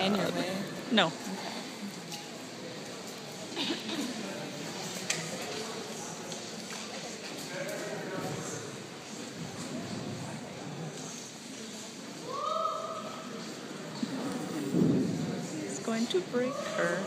in your way? No. He's going to break her.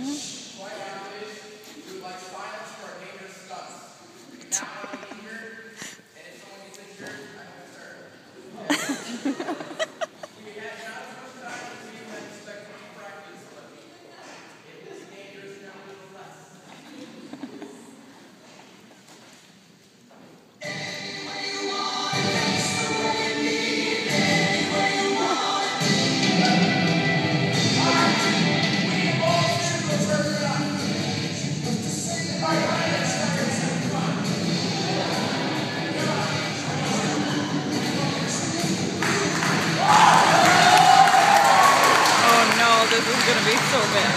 This is going to be so bad.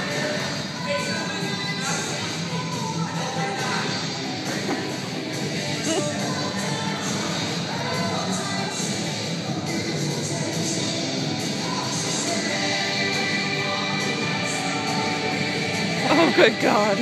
Oh, good God.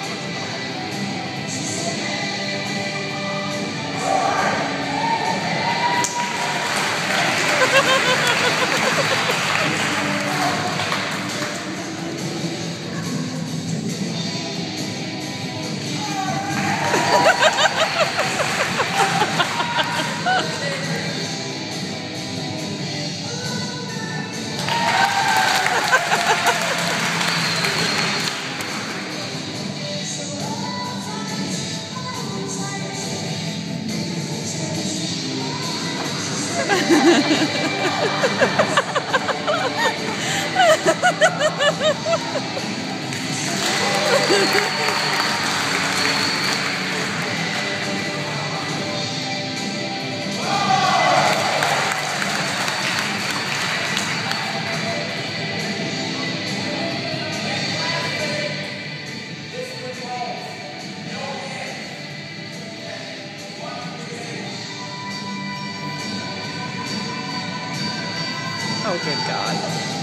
Oh, good God.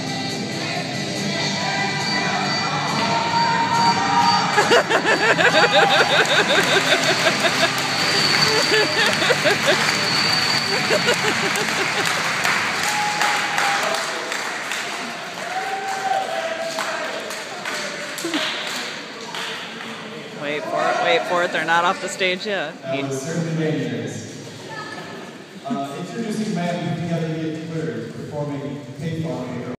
Wait for it. They're not off the stage yet. That was certainly dangerous. Introducing Matt together, performing Payphone.